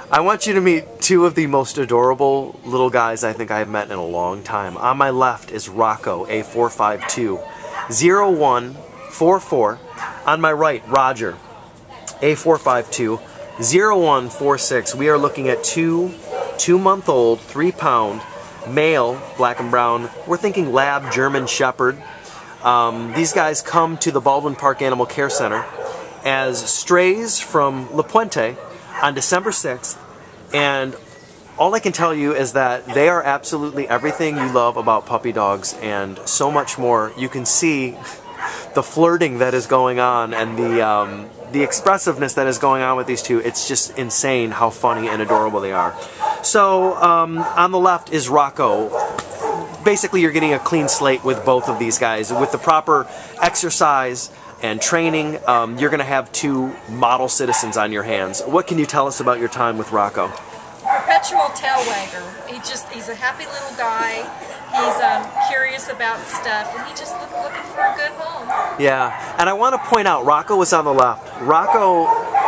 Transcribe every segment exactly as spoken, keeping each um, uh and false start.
I want you to meet two of the most adorable little guys I think I've met in a long time. On my left is Rocco, A four five two zero one four four. On my right, Roger, A four five two zero one four six. We are looking at two two-month-old, three-pound, male, black and brown. We're thinking lab German Shepherd. Um, these guys come to the Baldwin Park Animal Care Center as strays from Puente on December sixth, and all I can tell you is that they are absolutely everything you love about puppy dogs and so much more. You can see the flirting that is going on and the um, the expressiveness that is going on with these two. It's just insane how funny and adorable they are. So um, on the left is Rocco. Basically, you're getting a clean slate with both of these guys. With the proper exercise and training, um, you're going to have two model citizens on your hands. What can you tell us about your time with Rocco? Perpetual tail wagger. He just, he's a happy little guy. He's um, curious about stuff, and he just look, looking for a good home. Yeah, and I want to point out, Rocco is on the left. Rocco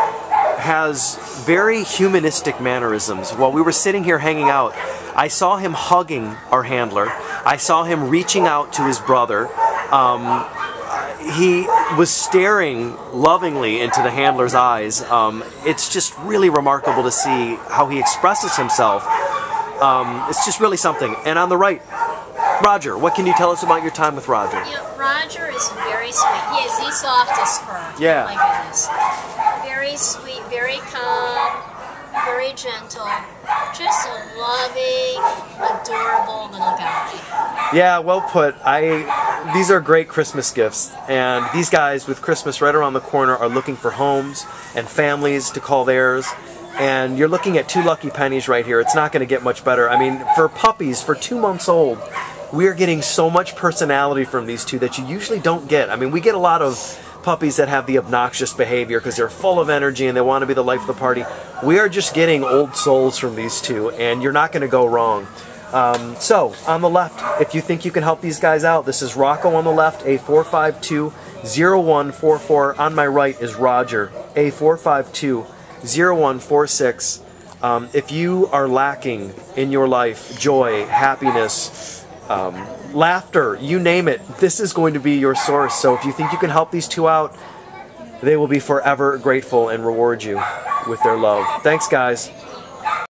has very humanistic mannerisms. While we were sitting here hanging out, I saw him hugging our handler. I saw him reaching out to his brother. Um, he was staring lovingly into the handler's eyes. Um, it's just really remarkable to see how he expresses himself. Um, it's just really something. And on the right, Roger, what can you tell us about your time with Roger? You know, Roger is very sweet. He is the softest fur. Yeah. Oh my goodness. Very sweet, very calm, very gentle. Just a loving, adorable little guy. Yeah, well put. I. These are great Christmas gifts, and these guys with Christmas right around the corner are looking for homes and families to call theirs. And you're looking at two lucky pennies right here. It's not going to get much better. I mean, for puppies, for two months old, we are getting so much personality from these two that you usually don't get. I mean, we get a lot of puppies that have the obnoxious behavior because they're full of energy and they want to be the life of the party. We are just getting old souls from these two, and you're not going to go wrong. Um, so, on the left, if you think you can help these guys out, this is Rocco on the left, A four five two zero one four four. On my right is Roger, A four five two zero one four six. Um, if you are lacking in your life joy, happiness, um, laughter, you name it, this is going to be your source. So if you think you can help these two out, they will be forever grateful and reward you with their love. Thanks, guys.